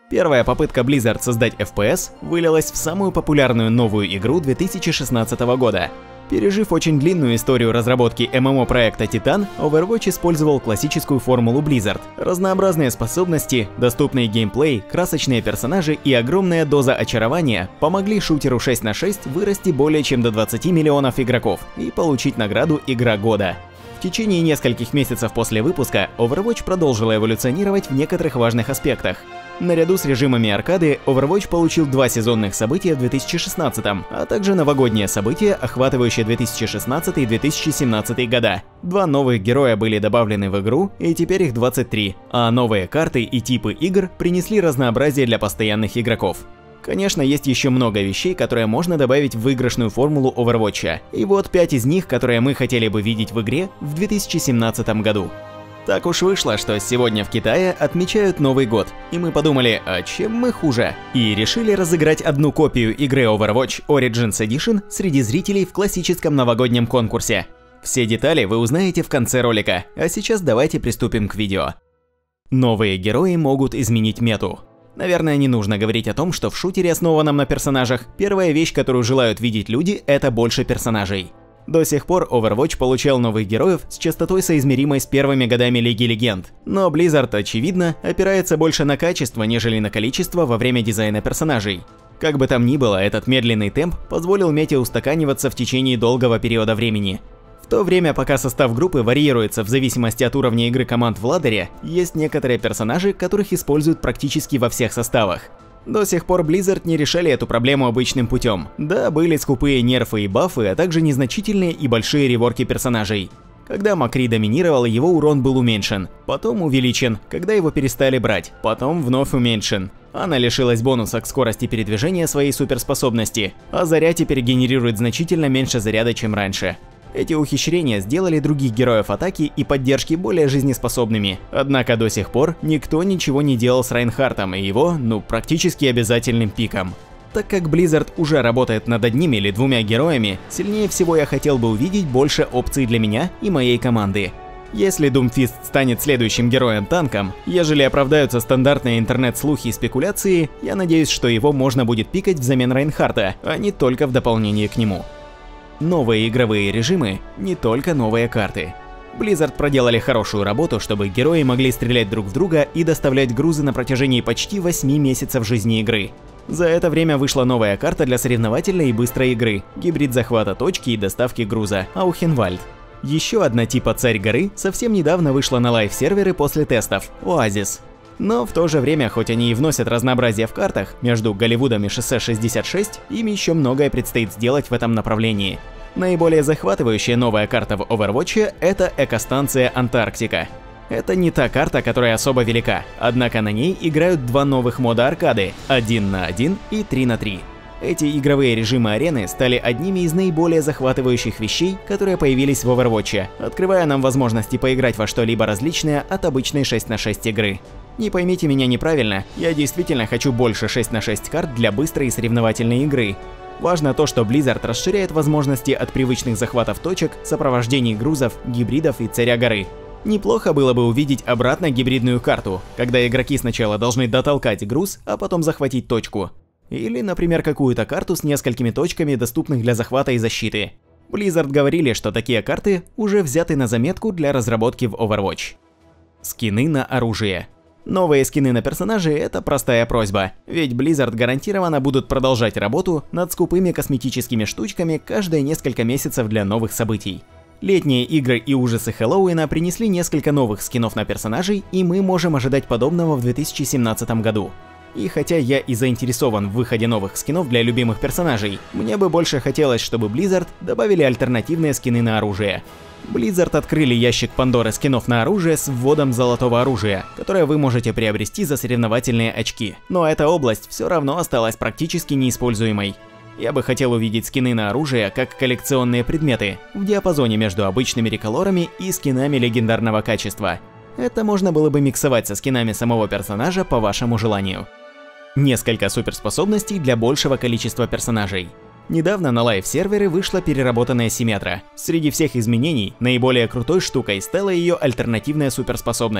Первая попытка Blizzard создать FPS вылилась в самую популярную новую игру 2016 года. Пережив очень длинную историю разработки ММО-проекта Titan, Overwatch использовал классическую формулу Blizzard. Разнообразные способности, доступный геймплей, красочные персонажи и огромная доза очарования помогли шутеру 6 на 6 вырасти более чем до 20 миллионов игроков и получить награду «Игра года». В течение нескольких месяцев после выпуска Overwatch продолжила эволюционировать в некоторых важных аспектах. Наряду с режимами аркады, Overwatch получил 2 сезонных события в 2016, а также новогоднее событие, охватывающее 2016 и 2017 года. 2 новых героя были добавлены в игру, и теперь их 23, а новые карты и типы игр принесли разнообразие для постоянных игроков. Конечно, есть еще много вещей, которые можно добавить в выигрышную формулу Overwatch, и вот 5 из них, которые мы хотели бы видеть в игре в 2017 году. Так уж вышло, что сегодня в Китае отмечают Новый год, и мы подумали, а чем мы хуже? И решили разыграть одну копию игры Overwatch Origins Edition среди зрителей в классическом новогоднем конкурсе. Все детали вы узнаете в конце ролика, а сейчас давайте приступим к видео. Новые герои могут изменить мету. Наверное, не нужно говорить о том, что в шутере, основанном на персонажах, первая вещь, которую желают видеть люди, это больше персонажей. До сих пор Overwatch получал новых героев с частотой соизмеримой с первыми годами Лиги Легенд, но Blizzard, очевидно, опирается больше на качество, нежели на количество во время дизайна персонажей. Как бы там ни было, этот медленный темп позволил мете устаканиваться в течение долгого периода времени. В то время, пока состав группы варьируется в зависимости от уровня игры команд в ладере, есть некоторые персонажи, которых используют практически во всех составах. До сих пор Blizzard не решали эту проблему обычным путем. Да, были скупые нерфы и бафы, а также незначительные и большие реворки персонажей. Когда Макри доминировал, его урон был уменьшен, потом увеличен, когда его перестали брать, потом вновь уменьшен. Она лишилась бонуса к скорости передвижения своей суперспособности, а заря теперь генерирует значительно меньше заряда, чем раньше. Эти ухищрения сделали других героев атаки и поддержки более жизнеспособными, однако до сих пор никто ничего не делал с Райнхартом и его, практически обязательным пиком. Так как Blizzard уже работает над одним или 2 героями, сильнее всего я хотел бы увидеть больше опций для меня и моей команды. Если Doomfist станет следующим героем-танком, ежели оправдаются стандартные интернет-слухи и спекуляции, я надеюсь, что его можно будет пикать взамен Райнхарта, а не только в дополнение к нему. Новые игровые режимы, не только новые карты. Blizzard проделали хорошую работу, чтобы герои могли стрелять друг в друга и доставлять грузы на протяжении почти 8 месяцев жизни игры. За это время вышла новая карта для соревновательной и быстрой игры, гибрид захвата точки и доставки груза, Аухенвальд. Еще одна типа Царь горы совсем недавно вышла на лайв-серверы после тестов, Оазис. Но в то же время, хоть они и вносят разнообразие в картах, между Голливудом и Шоссе 66, им еще многое предстоит сделать в этом направлении. Наиболее захватывающая новая карта в Overwatch – это экостанция Антарктика. Это не та карта, которая особо велика, однако на ней играют 2 новых мода аркады – 1 на 1 и 3 на 3. Эти игровые режимы арены стали одними из наиболее захватывающих вещей, которые появились в Overwatch, открывая нам возможности поиграть во что-либо различное от обычной 6 на 6 игры. Не поймите меня неправильно, я действительно хочу больше 6 на 6 карт для быстрой и соревновательной игры. Важно то, что Blizzard расширяет возможности от привычных захватов точек, сопровождений грузов, гибридов и Царя горы. Неплохо было бы увидеть обратно гибридную карту, когда игроки сначала должны дотолкать груз, а потом захватить точку. Или, например, какую-то карту с несколькими точками, доступных для захвата и защиты. Blizzard говорили, что такие карты уже взяты на заметку для разработки в Overwatch. Скины на оружие. Новые скины на персонажей – это простая просьба, ведь Blizzard гарантированно будут продолжать работу над скупыми косметическими штучками каждые несколько месяцев для новых событий. Летние игры и ужасы Хэллоуина принесли несколько новых скинов на персонажей, и мы можем ожидать подобного в 2017 году. И хотя я и заинтересован в выходе новых скинов для любимых персонажей, мне бы больше хотелось, чтобы Blizzard добавили альтернативные скины на оружие. Blizzard открыли ящик Пандоры скинов на оружие с вводом золотого оружия, которое вы можете приобрести за соревновательные очки. Но эта область все равно осталась практически неиспользуемой. Я бы хотел увидеть скины на оружие как коллекционные предметы, в диапазоне между обычными реколорами и скинами легендарного качества. Это можно было бы миксовать со скинами самого персонажа по вашему желанию. Несколько суперспособностей для большего количества персонажей. Недавно на лайв-сервере вышла переработанная Симметра. Среди всех изменений наиболее крутой штукой стала ее альтернативная суперспособность.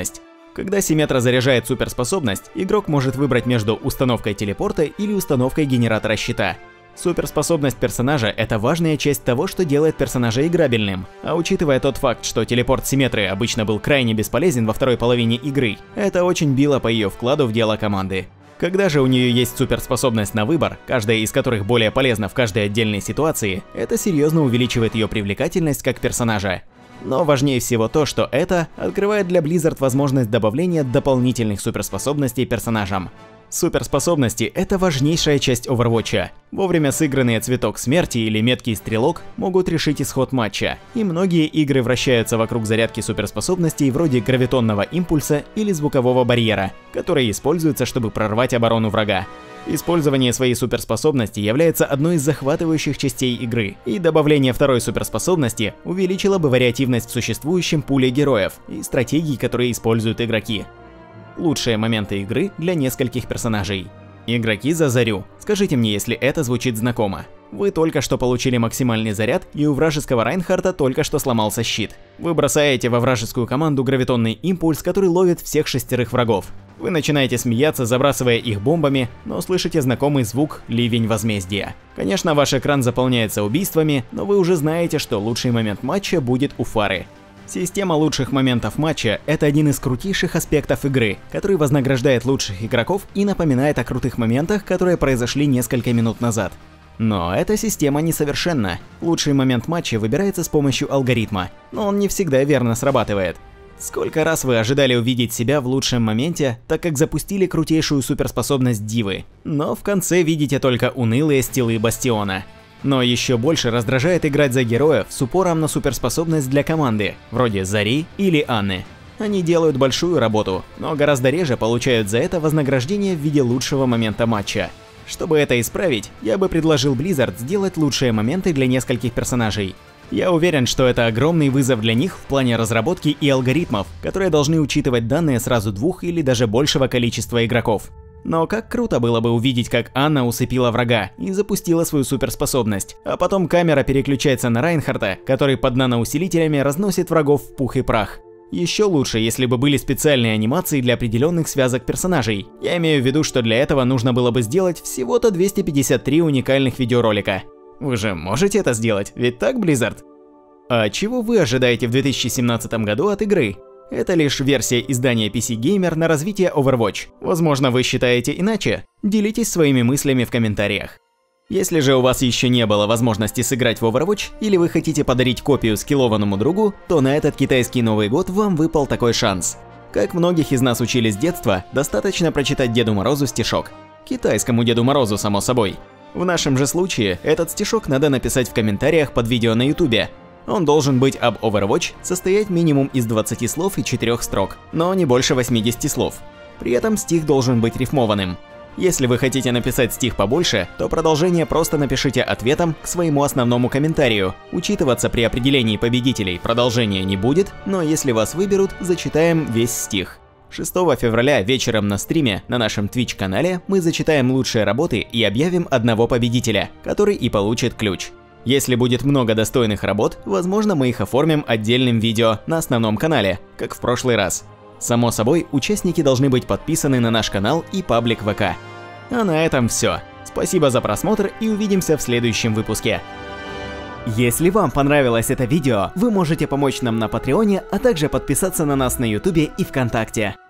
Когда Симметра заряжает суперспособность, игрок может выбрать между установкой телепорта или установкой генератора щита. Суперспособность персонажа – это важная часть того, что делает персонажа играбельным. А учитывая тот факт, что телепорт Симметры обычно был крайне бесполезен во второй половине игры, это очень било по ее вкладу в дело команды. Когда же у нее есть суперспособность на выбор, каждая из которых более полезна в каждой отдельной ситуации, это серьезно увеличивает ее привлекательность как персонажа. Но важнее всего то, что это открывает для Blizzard возможность добавления дополнительных суперспособностей персонажам. Суперспособности – это важнейшая часть Overwatch. Вовремя сыгранные Цветок Смерти или Меткий Стрелок могут решить исход матча, и многие игры вращаются вокруг зарядки суперспособностей вроде Гравитонного Импульса или Звукового Барьера, которые используются, чтобы прорвать оборону врага. Использование своей суперспособности является одной из захватывающих частей игры, и добавление второй суперспособности увеличило бы вариативность в существующем пуле героев и стратегий, которые используют игроки. Лучшие моменты игры для нескольких персонажей. Игроки за Зарю. Скажите мне, если это звучит знакомо. Вы только что получили максимальный заряд, и у вражеского Райнхарта только что сломался щит. Вы бросаете во вражескую команду гравитонный импульс, который ловит всех 6 врагов. Вы начинаете смеяться, забрасывая их бомбами, но слышите знакомый звук «Ливень возмездия». Конечно, ваш экран заполняется убийствами, но вы уже знаете, что лучший момент матча будет у Фары. Система лучших моментов матча – это один из крутейших аспектов игры, который вознаграждает лучших игроков и напоминает о крутых моментах, которые произошли несколько минут назад. Но эта система несовершенна. Лучший момент матча выбирается с помощью алгоритма, но он не всегда верно срабатывает. Сколько раз вы ожидали увидеть себя в лучшем моменте, так как запустили крутейшую суперспособность Дивы, но в конце видите только унылые стилы Бастиона. Но еще больше раздражает играть за героев с упором на суперспособность для команды, вроде Зари или Анны. Они делают большую работу, но гораздо реже получают за это вознаграждение в виде лучшего момента матча. Чтобы это исправить, я бы предложил Blizzard сделать лучшие моменты для нескольких персонажей. Я уверен, что это огромный вызов для них в плане разработки и алгоритмов, которые должны учитывать данные сразу двух или даже большего количества игроков. Но как круто было бы увидеть, как Анна усыпила врага и запустила свою суперспособность, а потом камера переключается на Райнхарта, который под наноусилителями разносит врагов в пух и прах. Еще лучше, если бы были специальные анимации для определенных связок персонажей. Я имею в виду, что для этого нужно было бы сделать всего-то 253 уникальных видеоролика. Вы же можете это сделать, ведь так, Blizzard? А чего вы ожидаете в 2017 году от игры? Это лишь версия издания PC Gamer на развитие Overwatch. Возможно, вы считаете иначе? Делитесь своими мыслями в комментариях. Если же у вас еще не было возможности сыграть в Overwatch, или вы хотите подарить копию скиллованному другу, то на этот китайский Новый год вам выпал такой шанс. Как многих из нас учили с детства, достаточно прочитать Деду Морозу стишок. Китайскому Деду Морозу, само собой. В нашем же случае, этот стишок надо написать в комментариях под видео на YouTube. Он должен быть об Overwatch, состоять минимум из 20 слов и 4 строк, но не больше 80 слов. При этом стих должен быть рифмованным. Если вы хотите написать стих побольше, то продолжение просто напишите ответом к своему основному комментарию. Учитываться при определении победителей продолжения не будет, но если вас выберут, зачитаем весь стих. 6 февраля вечером на стриме на нашем Twitch-канале мы зачитаем лучшие работы и объявим одного победителя, который и получит ключ. Если будет много достойных работ, возможно, мы их оформим отдельным видео на основном канале, как в прошлый раз. Само собой, участники должны быть подписаны на наш канал и паблик ВК. А на этом все. Спасибо за просмотр и увидимся в следующем выпуске. Если вам понравилось это видео, вы можете помочь нам на Патреоне, а также подписаться на нас на Ютубе и ВКонтакте.